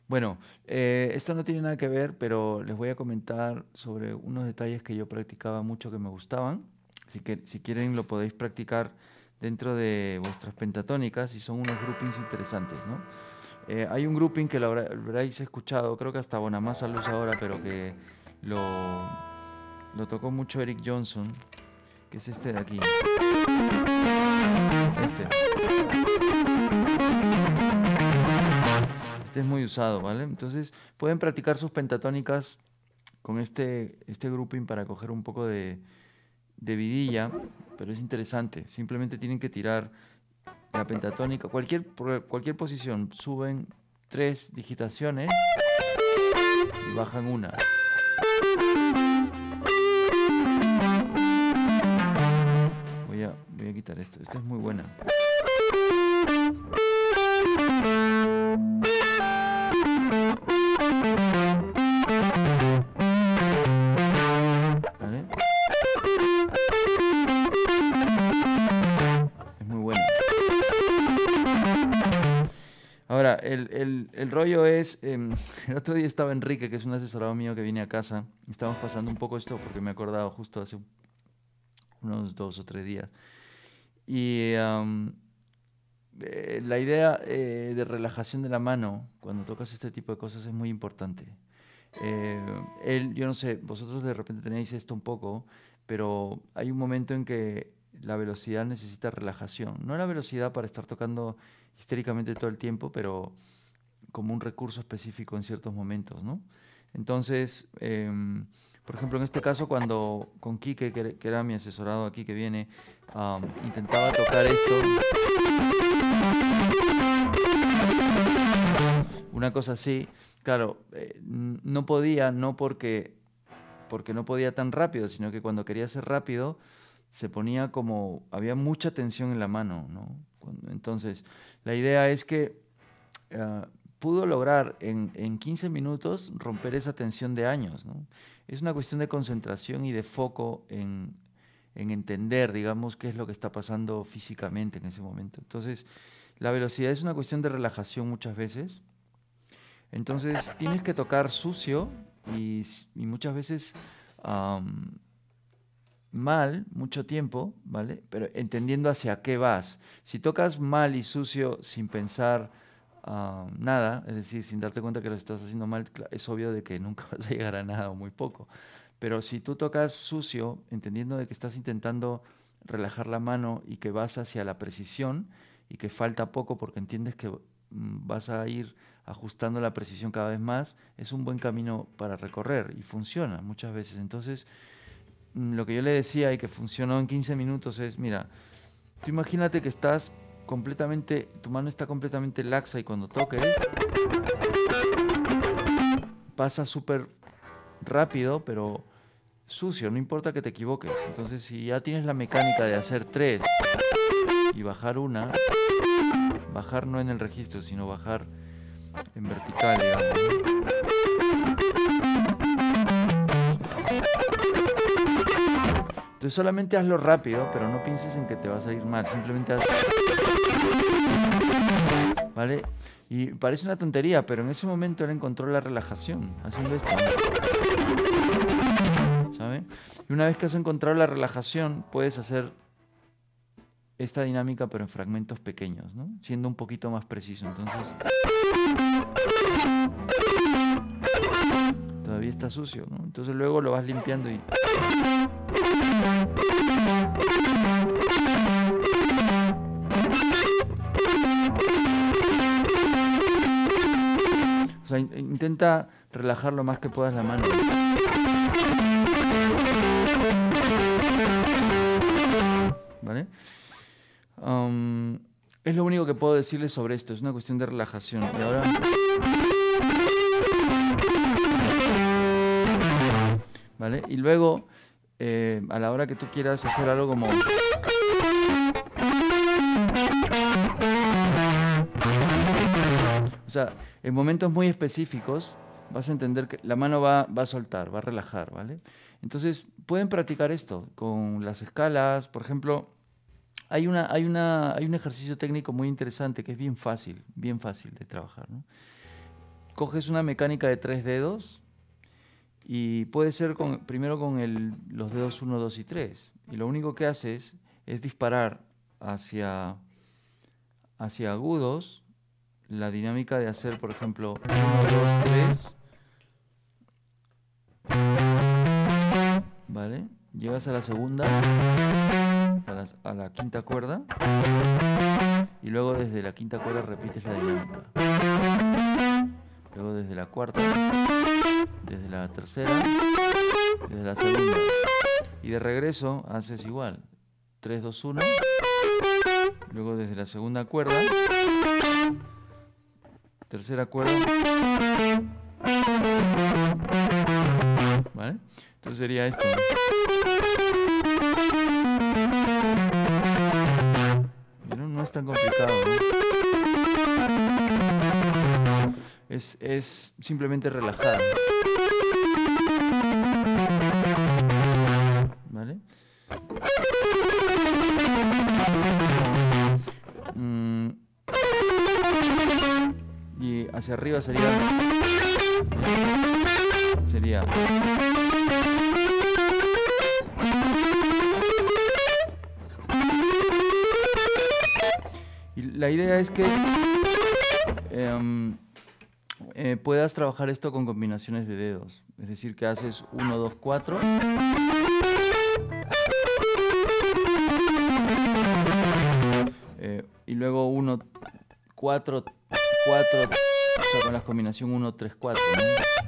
Bueno, esto no tiene nada que ver, pero les voy a comentar sobre unos detalles que yo practicaba mucho que me gustaban. Así que si quieren lo podéis practicar dentro de vuestras pentatónicas y son unos groupings interesantes, ¿no? Hay un grouping que lo habréis escuchado, creo que hasta Bonamassa lo usa ahora, pero que lo, lo tocó mucho Eric Johnson, que es este de aquí. Este. Este es muy usado, ¿vale? Entonces pueden practicar sus pentatónicas con este grouping para coger un poco de vidilla, pero es interesante. Simplemente tienen que tirar la pentatónica, cualquier posición, suben tres digitaciones y bajan una. Voy a quitar esto. Esta es muy buena. ¿Vale? Es muy buena. Ahora, el rollo es, el otro día estaba Enrique, que es un asesorado mío que viene a casa, y estábamos pasando un poco esto porque me he acordado justo hace unos 2 o 3 días. Y la idea de relajación de la mano cuando tocas este tipo de cosas es muy importante. Yo no sé, vosotros de repente tenéis esto un poco, pero hay un momento en que la velocidad necesita relajación. No la velocidad para estar tocando histéricamente todo el tiempo, pero como un recurso específico en ciertos momentos, ¿no? Entonces, por ejemplo, en este caso, cuando con Quique, que era mi asesorado aquí que viene, intentaba tocar esto, una cosa así, claro, no podía, no porque no podía tan rápido, sino que cuando quería ser rápido, se ponía como, había mucha tensión en la mano, ¿no? Entonces, la idea es que pudo lograr en 15 minutos romper esa tensión de años, ¿no? Es una cuestión de concentración y de foco en entender, digamos, qué es lo que está pasando físicamente en ese momento. Entonces, la velocidad es una cuestión de relajación muchas veces. Entonces, tienes que tocar sucio y muchas veces am, mal, mucho tiempo, ¿vale? Pero entendiendo hacia qué vas. Si tocas mal y sucio sin pensar nada, es decir, sin darte cuenta que lo estás haciendo mal, es obvio de que nunca vas a llegar a nada o muy poco. Pero si tú tocas sucio, entendiendo de que estás intentando relajar la mano y que vas hacia la precisión y que falta poco porque entiendes que vas a ir ajustando la precisión cada vez más, es un buen camino para recorrer y funciona muchas veces. Entonces, lo que yo le decía y que funcionó en 15 minutos es, mira, tú imagínate que estás completamente, tu mano está completamente laxa y cuando toques pasa súper rápido, pero sucio, no importa que te equivoques. Entonces, si ya tienes la mecánica de hacer tres y bajar una, bajar no en el registro, sino bajar en vertical, digamos. Entonces solamente hazlo rápido, pero no pienses en que te va a salir mal, simplemente haz... ¿Vale? Y parece una tontería, pero en ese momento él encontró la relajación haciendo esto. ¿Sabe? Y una vez que has encontrado la relajación, puedes hacer esta dinámica, pero en fragmentos pequeños, ¿no? Siendo un poquito más preciso. Entonces, todavía está sucio, ¿no? Entonces luego lo vas limpiando y... O sea, intenta relajar lo más que puedas la mano. ¿Vale? Es lo único que puedo decirles sobre esto. Es una cuestión de relajación. Y ahora... ¿Vale? Y luego, a la hora que tú quieras hacer algo como... O sea, en momentos muy específicos vas a entender que la mano va a soltar, va a relajar, ¿vale? Entonces, pueden practicar esto con las escalas. Por ejemplo, hay un ejercicio técnico muy interesante que es bien fácil de trabajar, ¿no? coges una mecánica de 3 dedos y puede ser primero con los dedos 1, 2 y 3. Y lo único que haces es disparar hacia agudos. La dinámica de hacer, por ejemplo, 1, 2, 3. ¿Vale? Llegas a la segunda, a la quinta cuerda. Y luego desde la quinta cuerda repites la dinámica. Luego desde la cuarta, desde la tercera, desde la segunda. Y de regreso haces igual. 3, 2, 1. Luego desde la segunda cuerda, tercera cuerda. ¿Vale? Entonces sería esto. No es tan complicado, ¿no? Es simplemente relajar. ¿Vale? Y hacia arriba sería y la idea es que puedas trabajar esto con combinaciones de dedos. Es decir, que haces 1, 2, 4. Y luego 1, 4, 4. O sea, con la combinación 1, 3, 4, ¿no?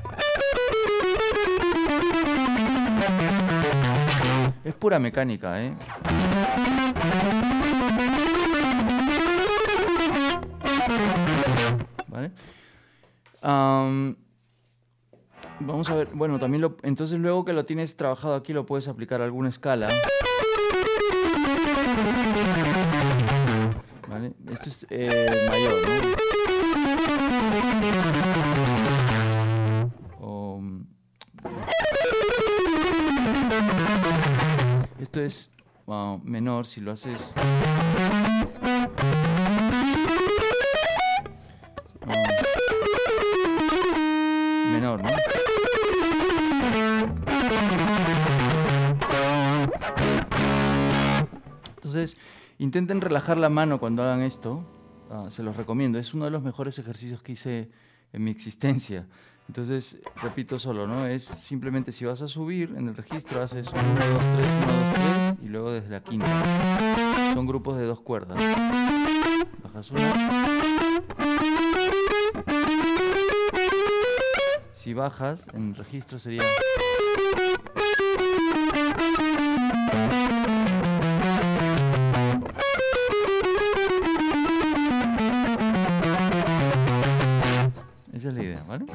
Es pura mecánica, ¿eh? ¿Vale? Vamos a ver, bueno, también entonces luego que lo tienes trabajado aquí lo puedes aplicar a alguna escala. ¿Vale? Esto es mayor, ¿no? Esto es menor si lo haces. Menor, ¿no? Entonces, intenten relajar la mano cuando hagan esto. Se los recomiendo. Es uno de los mejores ejercicios que hice en mi existencia. Entonces, repito solo, ¿no? Es simplemente si vas a subir en el registro, haces 1, 2, 3, 1, 2, 3 y luego desde la quinta. Son grupos de 2 cuerdas. Bajas una. Si bajas en el registro sería... Esa es la idea, ¿vale?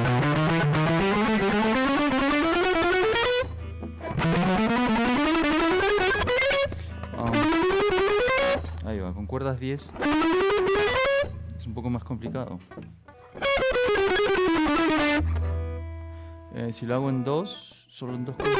Ahí va, con cuerdas 10 es un poco más complicado. Si lo hago en 2, solo en 2 cuerdas.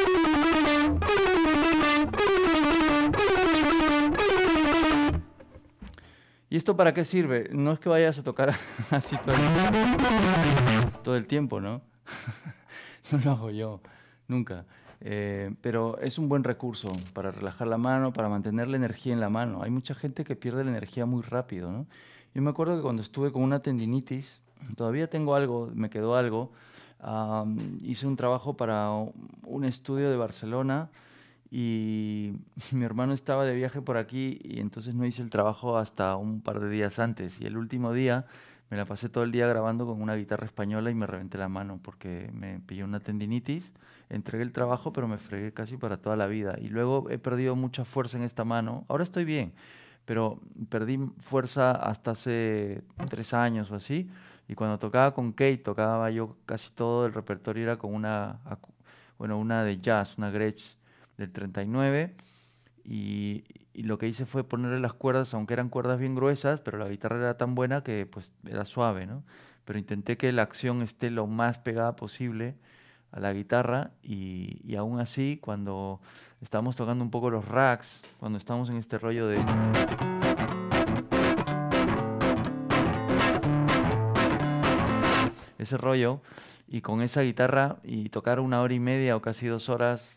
¿Y esto para qué sirve? No es que vayas a tocar así todo el tiempo, ¿no? No lo hago yo, nunca. Pero es un buen recurso para relajar la mano, para mantener la energía en la mano. Hay mucha gente que pierde la energía muy rápido, ¿no? Yo me acuerdo que cuando estuve con una tendinitis, todavía tengo algo, me quedó algo, hice un trabajo para un estudio de Barcelona y mi hermano estaba de viaje por aquí y entonces no hice el trabajo hasta un par de días antes. Y el último día me la pasé todo el día grabando con una guitarra española y me reventé la mano porque me pilló una tendinitis. Entregué el trabajo, pero me fregué casi para toda la vida. Y luego he perdido mucha fuerza en esta mano. Ahora estoy bien, pero perdí fuerza hasta hace 3 años o así. Y cuando tocaba con Kate, tocaba yo casi todo el repertorio, era con una de jazz, una Gretsch del 39. Y lo que hice fue ponerle las cuerdas, aunque eran cuerdas bien gruesas, pero la guitarra era tan buena que pues era suave, ¿no? Pero intenté que la acción esté lo más pegada posible a la guitarra y aún así, cuando estábamos tocando un poco los racks, cuando estábamos en este rollo de... ese rollo, y con esa guitarra y tocar 1 hora y media o casi 2 horas,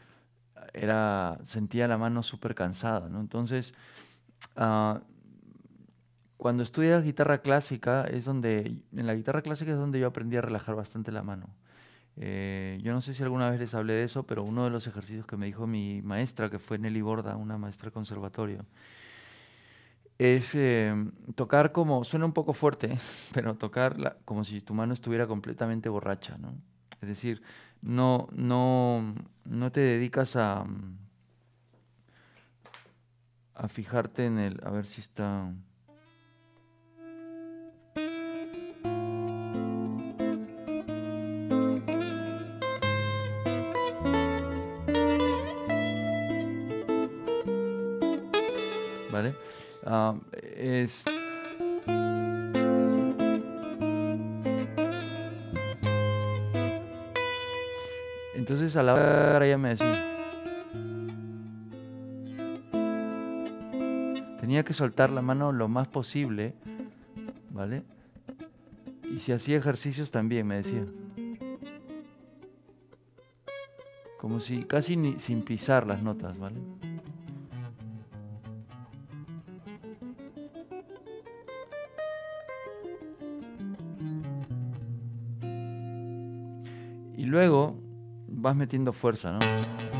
sentía la mano súper cansada, ¿no? Entonces, ah, cuando estudias guitarra clásica, en la guitarra clásica es donde yo aprendí a relajar bastante la mano. Yo no sé si alguna vez les hablé de eso, pero uno de los ejercicios que me dijo mi maestra, que fue Nelly Borda, una maestra de conservatorio, es tocar como, suena un poco fuerte, pero tocar como si tu mano estuviera completamente borracha, ¿no? Es decir, no te dedicas a fijarte en a ver si está... ¿Vale? Ah, es... Entonces a la hora ella me decía, tenía que soltar la mano lo más posible, ¿vale? Y si hacía ejercicios también, me decía. Como si casi sin pisar las notas, ¿vale? Y luego vas metiendo fuerza, ¿no?